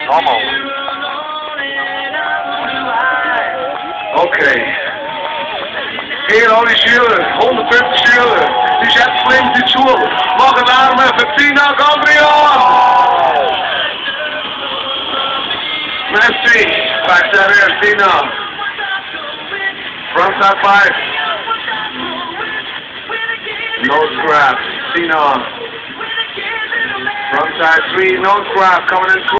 Almost. Okay. Hier alle Schüler, 150 Schüler. Die ist jetzt Flims in die Schule. Machen Lärm für Sina, Gabriel! Merci. Back there, Sina. Front side 5. No scrap. Sina. Front side 3, no scrap. Coming in.